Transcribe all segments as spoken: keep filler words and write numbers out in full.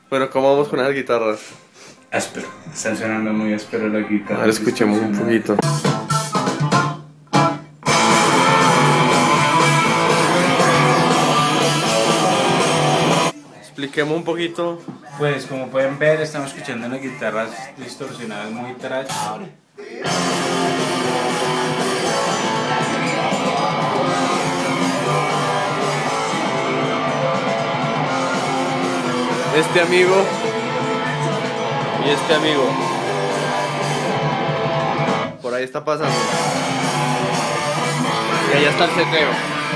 Bueno, ¿cómo vamos con las guitarras? Áspero, están sonando muy áspero la guitarra. A ver, escuchemos un poquito. Expliquemos un poquito. Pues como pueden ver, estamos escuchando unas guitarras distorsionadas muy trash. Este amigo y este amigo. Por ahí está pasando. Y allá está el seteo.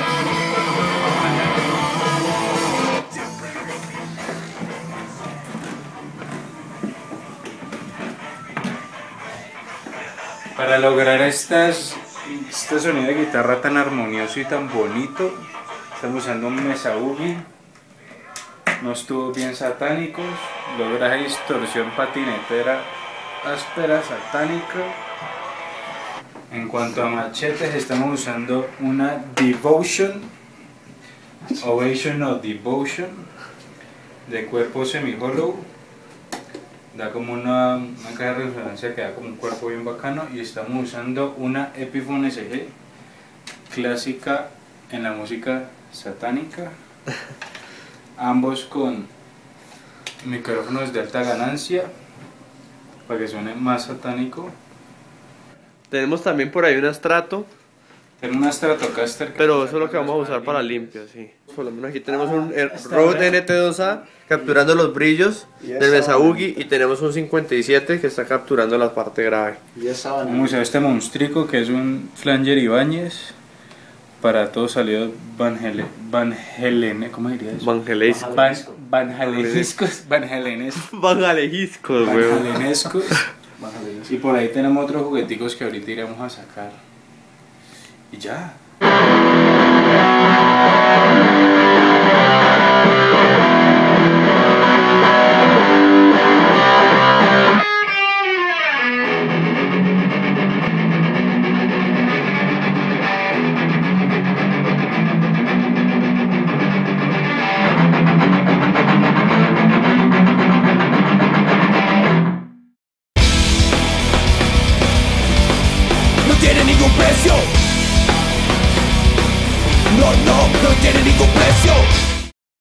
Para lograr estas, este sonido de guitarra tan armonioso y tan bonito, estamos usando un Mesa Boogie, unos tubos bien satánicos, logra distorsión patinetera áspera, satánica. En cuanto a machetes, estamos usando una Devotion, Ovation o Devotion, de cuerpo semi-hollow. Da como una, una caja de resonancia que da como un cuerpo bien bacano, y estamos usando una Epiphone S G clásica en la música satánica, ambos con micrófonos de alta ganancia para que suene más satánico. Tenemos también por ahí un Strato. Tengo una Stratocaster, Pero eso es lo que vamos a usar para limpio, sí. Por lo menos aquí tenemos un Rode N T dos A capturando los brillos del Mesa Boogie, y tenemos un cincuenta y siete que está capturando la parte grave. Vamos a usar este monstrico que es un Flanger Ibáñez para todo salido Van Helen, Van Helen, ¿cómo diría eso? Van Haleiscos. Van, Van Halenescos, Van Helenescos, Van Haleiscos, Van weón. Helenescos. Y por ahí tenemos otros jugueticos que ahorita iremos a sacar. Y ya.